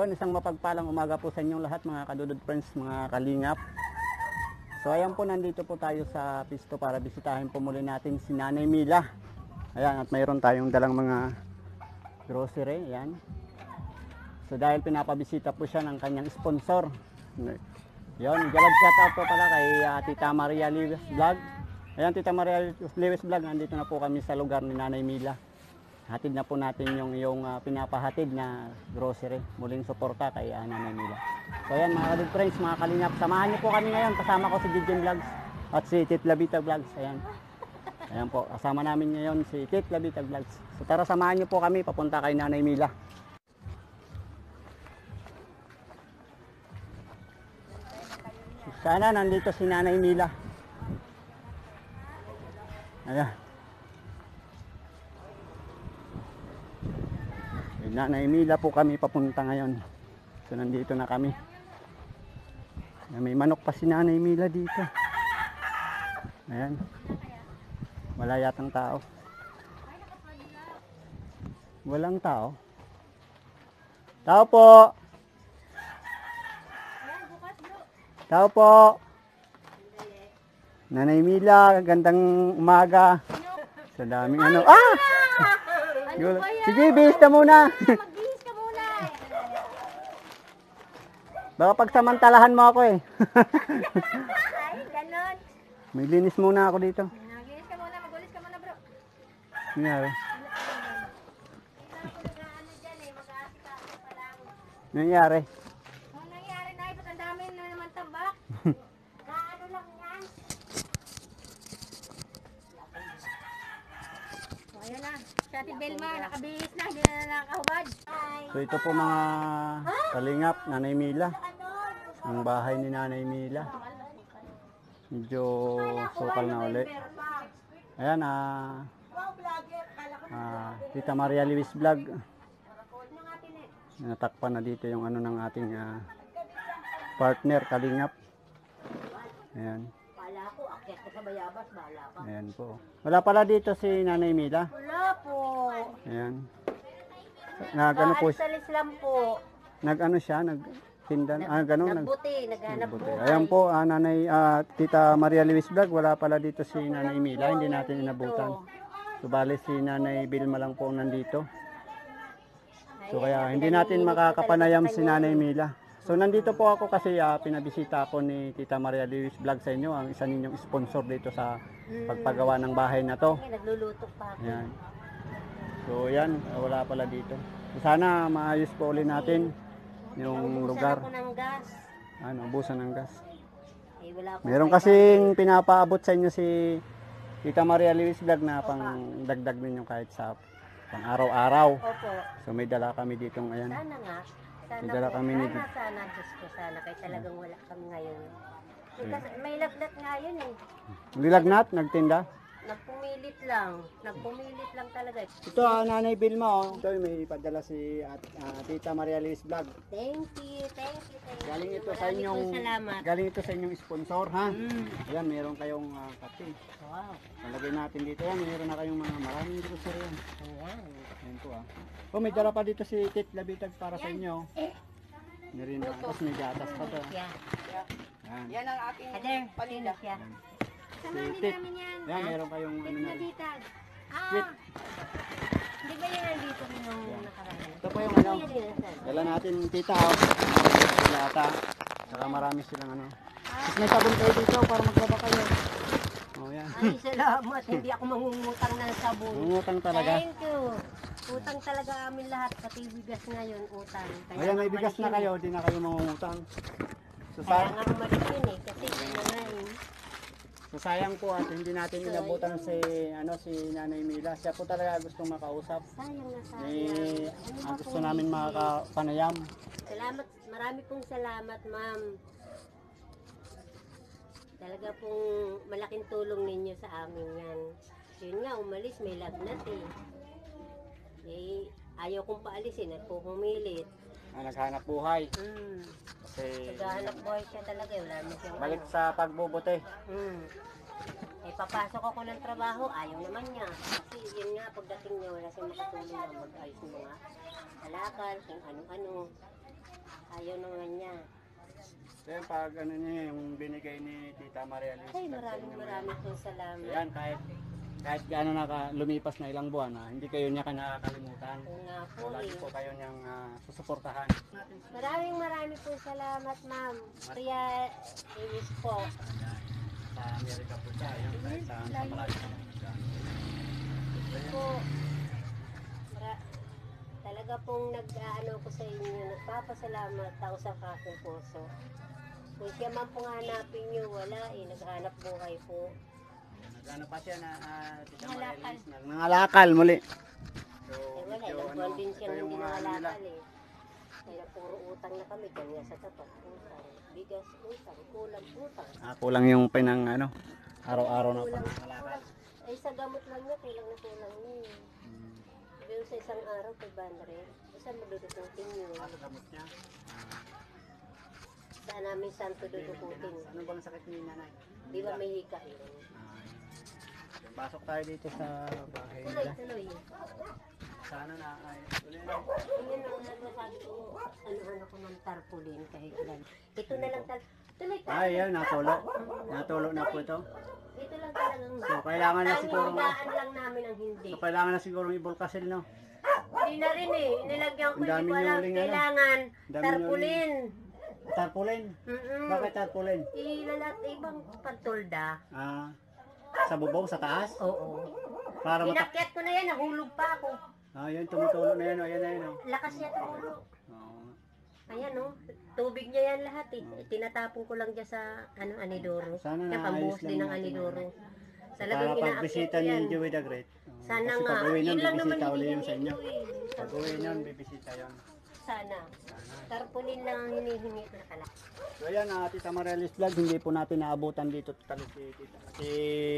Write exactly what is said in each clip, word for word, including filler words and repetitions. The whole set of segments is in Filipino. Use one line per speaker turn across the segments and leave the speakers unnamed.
Ayun, isang mapagpalang umaga po sa inyong lahat mga kadudod friends, mga kalingap. So ayan po, nandito po tayo sa pisto para bisitahin po muli natin si Nanay Mila. Ayan, at mayroon tayong dalang mga grocery, ayan. So dahil pinapabisita po siya ng kanyang sponsor. Yun, galab shout out po pala kay uh, Tita Maria Lewis Vlog. Ayan, Tita Maria Lewis Vlog, nandito na po kami sa lugar ni Nanay Mila. Hatid na po natin yung, yung uh, pinapahatid na grocery. Muling suporta kay uh, Nanay Mila. So ayan mga kadud friends, mga kalingap, samahan niyo po kami ngayon. Kasama ko si Gideon Vlogs at si Tit Labita Vlogs. Ayan. Ayan po, kasama namin ngayon si Tit Labita Vlogs. So tara, samahan niyo po kami papunta kay Nanay Mila. Sana nandito si Nanay Mila. Ayan. Kay Nanay Mila po kami papunta ngayon. So nandito na kami. May manok pa si Nanay Mila dito. Ayan. Wala yatang tao. Walang tao. Tao po. Tao po. Nanay Mila, gandang umaga. Sa daming ano. Ah! Ano sige, bihis ka muna.
Magbihis ka muna.
Baka pagsamantalahan mo ako eh.
Ay, ganon.
May linis muna ako dito.
Magbihis ka muna, magulis ka muna bro.
Nangyari.
Ano dyan eh, mag-aasi ka pa lang.
Nangyari.
Ang nangyari na, ba't ang dami na naman tambak? Na ano lang yan. So ayan na, si Ate Belma, nakabihis na, hindi na nakakahubad. Ay.
So ito po mga kalingap, Nanay Mila. Ang bahay ni Nanay Mila. Medyo sukal na uli. Ayan, ah, ah, Tita Maria Lewis Vlog. Natakpan na dito yung ano ng ating ah, partner, kalingap. Ayan.
Wala ko, akyat ka sa bayabas, bahala ka.
Ayan po. Wala pala dito si Nanay Mila.
Wala po.
Ayan. Nag ano po,
Salis lang po.
nag ano siya, nagtindan, ah ganun. Nag,
Nagbuti, naghanap
Buti.
buhay.
Ayan po, ah, Nanay, ah, Tita Maria Lewis Vlog, wala pala dito si Nanay Mila, hindi natin inabutan. So bali si Nanay Bilma lang po nandito. So kaya hindi natin makakapanayam si Nanay Mila. So nandito po ako kasi ah, pinabisita ako ni Tita Maria Lewis Vlog sa inyo, ang isa ninyong sponsor dito sa pagpagawa ng bahay na to.
Ay, naglulutok pa ako.
Ayan. So yan, ah, wala pala dito. So, sana maayos po ulit natin yung
Naubusan
lugar.
ako ng gas.
Ano, ubusan ng gas.
Ay, wala akong
Meron
kailangan.
kasing pinapaabot sa inyo si Tita Maria Lewis Vlog na pang dagdag ninyo kahit sa pang araw-araw.
Opo.
So may dala kami ditong ayan.
Sana nga. Sana
May dala
po.
kami ni-
Sana, sana. Diyos ko, sana. Kaya talagang wala kami ngayon. Eh, kasi may laglat nga yun eh.
Lilagnat, nagtinda.
Nagpumilit lang. Nagpumilit lang talaga.
Ito ah, Nanay Bilma oh. Ito may ipadala si at, ah, Tita Maria Lewis Vlog.
Thank you, thank you, thank you.
Galing ito sa
Marami
inyong
pong salamat.
galing ito sa inyong sponsor ha.
Mm.
Ayan, meron kayong uh, kape.
Wow.
Nalagay natin dito yan, meron na kayong mga maraming grocery yan.
Wow.
Ayan po ah. Oh, may dala pa dito si Tit Labitag para sa inyo. Meron na, tapos may gatas pa to.
Yeah.
Ayan.
Yan ang aking
Kader, sino siya? Kasamahan
Si Tit.
namin yan.
Ayan, meron kayong ano na.
Bitag.
Sweet.
Ah! Hindi ba yan nandito nung nakaraan?
Ito po yung ano. Dala natin tita oh. Sila ata. Saka marami silang ano. Tapos may sabon kayo dito para maglaba kayo. Oh, yan.
Ay, salamat. Hindi ako mangungutang ng sabon.
Umutang talaga.
Thank you. Utang talaga amin lahat. Pati bigas ngayon, utang. Kaya
Ayan, may
nga
bigas na
umalis
kayo, di na kayo mangungutang. So,
yun eh. Kaya
sa,
nga umalis yun eh. Kasi ano na eh.
so sayang po at hindi natin inabutan si ano si Nanay Mila. Siya po talaga gustong makausap.
Sayang na sayang.
Eh,
Ano
ang
ba
gusto
pong
namin
hindi?
makakapanayam.
Salamat. Marami pong salamat, ma'am. Talaga pong malaking tulong ninyo sa amin yan. Yun nga, umalis, may lagnat eh. Eh, ayaw kong paalisin at po pumilit.
Ah, naghanap buhay.
Hmm.
Kasi
Naghahanap buhay siya talaga. eh. Wala na siyang
balik
ano.
sa pagbubuti.
Hmm. Eh, papasok ako ng trabaho, ayaw naman niya. Kasi yun nga, pagdating niya, wala siyang makatulong na mag-ayos ng mga alakal, kung ano-ano. Ayaw naman niya.
So yan, pag ano niya, yung binigay ni Tita Maria Luis.
Ay,
sa
maraming
inyo
maraming po salamat.
ngayon. Yan, kahit kahit gaano naka, lumipas na ilang buwan, ah, hindi kayo niya ka nakakalimutan.
Oo nga po
So, lagi
eh.
po kayo niyang ah, susuportahan.
Maraming maraming po salamat, ma'am. Kuya Iwis po.
Ayan. Sa Amerika po siya, yun, kahit sa, sa malayo po siya.
Po. Mara- talaga pong nag-ano ko sa inyo, nagpapasalamat tao sa aking puso. Kung siya man pong hanapin niyo, wala eh, naghanap buhay po.
Nag-ano pa siya na ah, Tita Maria
Nangalakal.
Luis, nag- nangalakal muli. So,
Eh wala,
medyo,
ilang buwan din siya
ito
nang
yung
hindi
mga ano nila.
nangalakal eh. Kaya puro utang na kami, kanya sa tapat, utang, bigas, utang, kulang, utang.
Ah, kulang yung pinang ano, araw-araw na
Kulang,
pangangalakal.
kulang. Ay, sa gamot lang niya, kulang na kulang niya eh.
Hmm.
Pero sa isang araw, kay Bandre, saan madudukutin yun?
Ah, sa gamot niya. Ah,
Saan namin santo dudukutin?
ano bang sakit ni nanay?
Di ba may hika yun?
Ah, pasok tayo dito sa bahay
Tuloy,
nila.
tuloy.
Sana na ay tuloy lang.
Ayun ang ano, sabi ko, ano-ano ko ng tarpaulin kahit ilan. Ito na lang tal... Tuloy tayo.
Ay, yan, natulo. Natulo na po ito.
Ito lang talagang...
So, kailangan na
Tanging
siguro,
higaan lang namin ang hindi.
so, kailangan na siguro ibulkasil, no?
Hindi na rin eh. Nilagyan ko,
Ang
hindi
dami
ko alam.
nyuling, ano?
Kailangan
Dami
tarpaulin.
Tarpaulin.
Mm-mm.
Bakit tarpaulin?
Ilalat ibang pantolda.
Ah, sa bubong, sa taas?
Oo.
Para matak...
Inakyat ko na yan, nahulog pa ako.
Ah, yun, tumutulo na yun, oh, yan na yun, oh.
Lakas niya tumulog.
Oo.
Ayan oh, tubig niya yan lahat eh. Tinatapon ko lang dyan sa ano, anidoro.
Sana
Kaya
naayos
pambuhos
lang
din ng
natin
anidoro.
Para
Talagang
pag
inaakyat
bisita
ko
ni
yan.
Joey the Great. oh,
Sana
kasi
nga.
pag uwi nun,
Yun lang naman
bibisita uli
hinihingi
yun sa inyo.
ko eh.
Pag uwi nun, bibisita yun.
Sana.
Sana.
Tarpaulin lang ang hinihingi ko na kala.
So yan, uh, Tita Marialis Vlog, hindi po natin naabutan dito talo si Tita. Si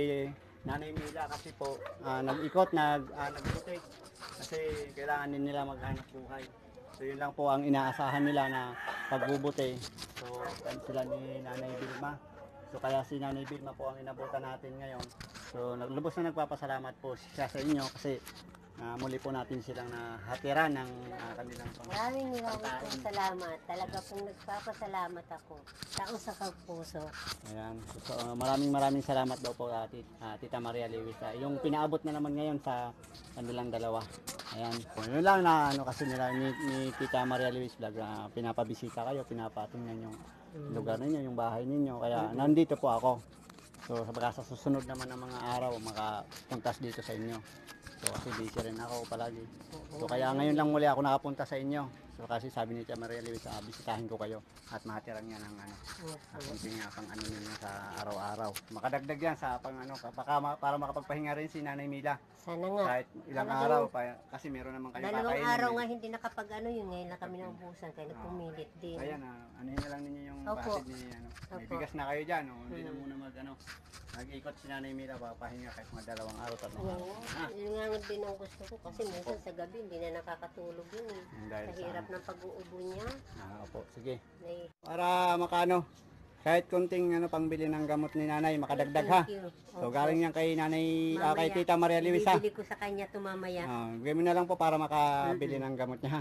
Nanay Mila kasi po ah, nag-ikot, nag, uh, nag-butik. Kasi kailangan din nila maghanap buhay. So yun lang po ang inaasahan nila na pagbubuti. So yan sila ni Nanay Vilma. So kaya si Nanay Vilma po ang inabutan natin ngayon. So naglubos na nagpapasalamat po siya sa inyo kasi ah, muli po natin silang nahatiran ng ah, kanilang pang
Maraming maraming pong salamat. Talaga pong nagpapasalamat ako. Tao sa puso.
Ayan. So, so, uh, maraming maraming salamat daw po uh, tit, uh, Tita Maria Lewis. Uh, yung pinaabot na naman ngayon sa kanilang dalawa. Ayan. So, yun lang na ano kasi nila ni, ni Tita Maria Lewis Vlog. Uh, pinapabisita kayo, pinapatingnan yung lugar ninyo, yung bahay ninyo. Kaya nandito po ako. So baka sa susunod naman ng mga araw makapuntas dito sa inyo. So kasi busy rin ako palagi. So kaya ngayon lang muli ako nakapunta sa inyo. So kasi sabi ni Tia Maria Lewis, uh, bisitahin ko kayo at matiran niya ng ano, uh, kunting uh, pang ano ninyo sa araw-araw. Makadagdag yan sa pang ano, baka ma- para makapagpahinga rin si Nanay Mila.
Sana nga.
Kahit ilang
Talagang
araw pa, kasi meron naman kayo
Dalawang
kakainin.
araw
eh.
nga hindi nakapag ano yun. Ngayon na kami naubusan. Kaya nagpumilit din.
Ayan, uh, ano na lang ninyo yung
Opo.
basid ni ano. May
Opo.
bigas na kayo dyan, oh. Hindi na
Hmm.
muna mag ano. Nag-ikot si Nanay Mila, papahinga kahit mga dalawang araw, tatlong
Oo.
araw. Ah,
Yun nga nga din ang gusto ko. Kasi minsan sa gabi hindi na nakakatulog yun eh.
dahil
Sa
sa
hirap ng pag-uubo niya.
Ah, opo, sige.
Nay,
Para makano, kahit konting ano pangbili ng gamot ni Nanay, makadagdag ha.
thank you.
So
Opo.
galing yan kay Nanay, ah, kay
Mamaya,
Tita Maria Lewis ha.
Bibili ko sa kanya to mamaya.
Ah, bigyan mo na lang po para makabili ng gamot niya ha.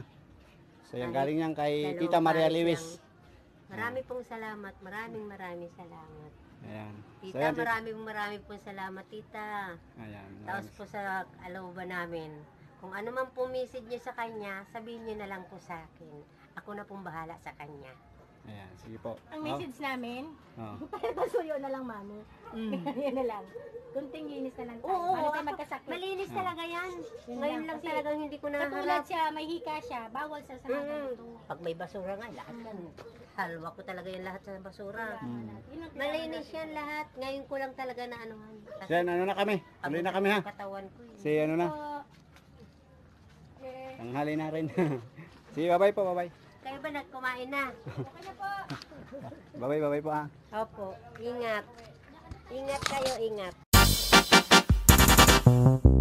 So yan,
Ay,
galing yan kay
dalawang
Tita Maria
pares
Lewis.
lang. Marami pong salamat. Maraming maraming salamat.
Ayan. So
Tita,
yan, tit-
maraming maraming pong salamat, tita.
Ayan.
Tapos po sa alawba namin. Kung ano man po message niyo sa kanya, sabihin niyo na lang po sa akin. Ako na pong bahala sa kanya.
Ayan, sige po.
Ang message namin,
Oh.
pasuyo na lang, mami. Yan na lang. Kunting linis na lang tayo.
Oo,
Paano tayo
ako-
magkasakit?
Malinis
Ah.
talaga yan.
Yun
Ngayon
lang,
lang
kasi
talagang hindi ko
Katulad
naharap.
siya, may hika siya, bawal sa sa mga
Mm.
ganito.
Pag may basura nga, lahat yan. Halwa ko talaga yan lahat sa basura.
Hmm.
Yun ang
Malinis yan lahat. Ngayon ko lang talaga na anuhan.
So yan, ano na kami? Tuloy na kami ha.
Katawan ko eh.
Si ano na,
po. Eh,
tanghali na rin. Sige, bye-bye po, bye-bye.
Kayo ba nagkumain na?
okay na po.
Bye-bye, bye-bye po ha.
Opo. Ingat. Ingat kayo, ingat.